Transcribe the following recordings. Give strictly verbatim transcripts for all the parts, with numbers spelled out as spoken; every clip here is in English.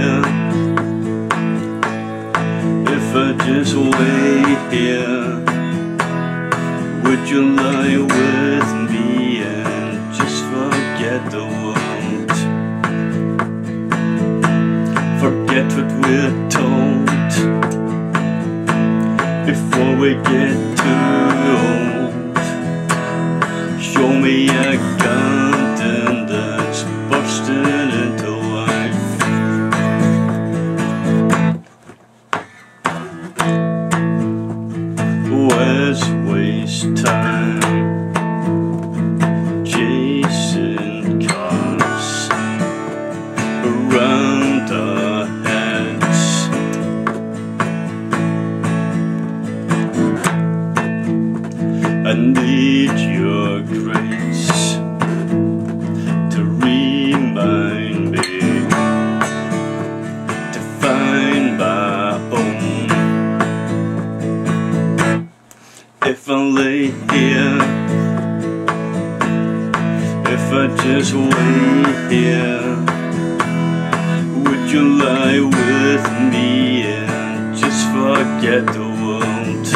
here, if I just wait here, would you lie with me and just forget the world? Forget what we're told before we get too old. Show me a garden that's bursting into life. Let's waste time chasing cars around our heads. I need your grace to remind me to find my own. If I lay here, if I just wait here, would you lie with me and just forget the world?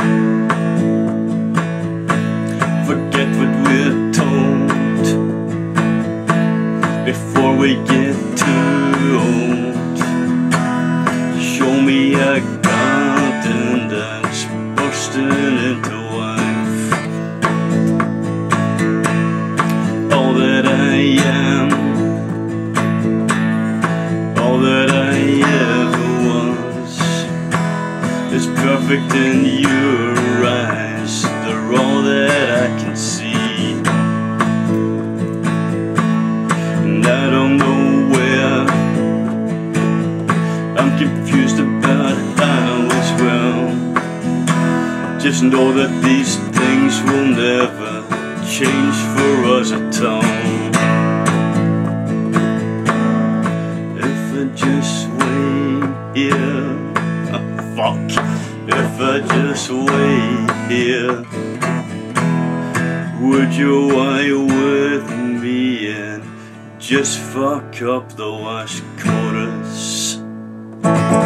Forget what we're told before we get too old. Show me a garden that's bursting into life. All that I am, all that I ever was, is perfect in your eyes. They're all that I can see, and I don't know where. I'm confused about how as well. Just know that these things will never change for us at all. If I just wait here, oh, fuck. If I just wait here, would you lie with me and just fuck up the last chorus?